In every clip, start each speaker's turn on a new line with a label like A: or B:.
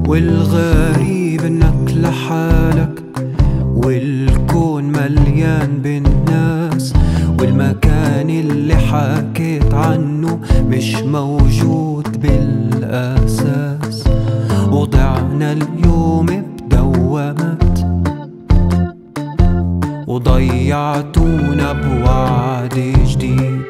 A: والغريب انك لحالك، والكون مليان بالناس، والمكان اللي حكيت عنه مش موجود بالأساس. وضعنا اليوم بدوامات وضيعتونا بوعد جديد.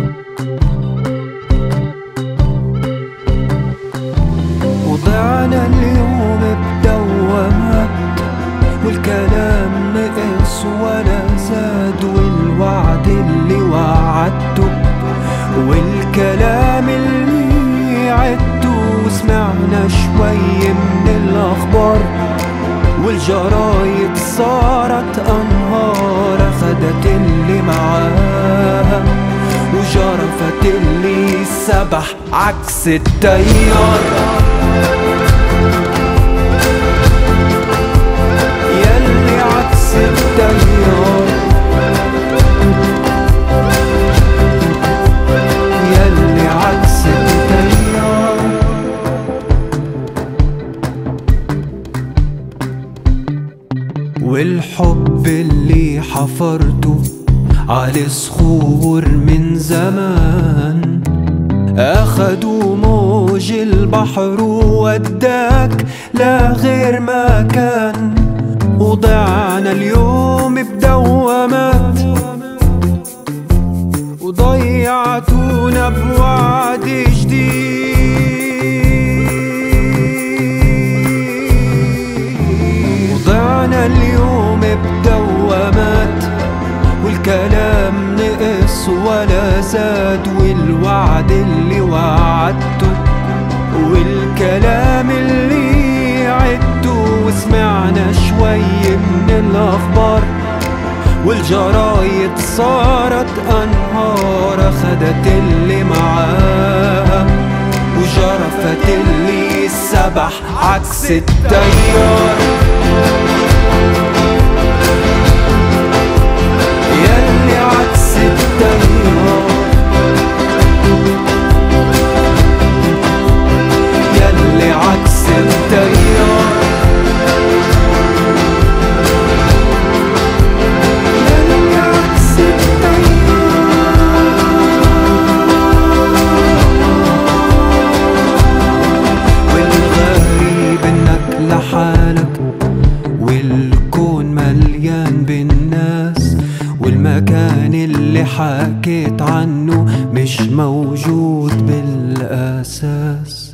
A: وضعنا اليوم بدوامات والكلام نقص ولا زاد، والوعد اللي وعدته والكلام اللي عدته، وسمعنا شوي من الأخبار والجرايد صارت أنهار، أخدت اللي معاها وجرفت اللي سبح عكس التيار. يلي عكس التيار، يلي عكس التيار. والحب اللي حفرته على صخور من زمان، أخدوا موج البحر ووداك لا غير ما كان. وضعنا اليوم بدوامات وضيعتونا بوعد جديد. وضعنا اليوم بدوامات والكلام نقص ولا زاد، والوعد اللي وعدته والكلام اللي عدته، وسمعنا شوي من الأخبار والجرايد صارت أنهار، أخدت اللي معاها وجرفت اللي سبح عكس التيار. يلي عكس التيار، يلي عكس التيار، يلي عكس التيار. والغريب انك لحالك، والكون مليان بالناس، والمكان اللي حكيت عنه مش موجود بالأساس.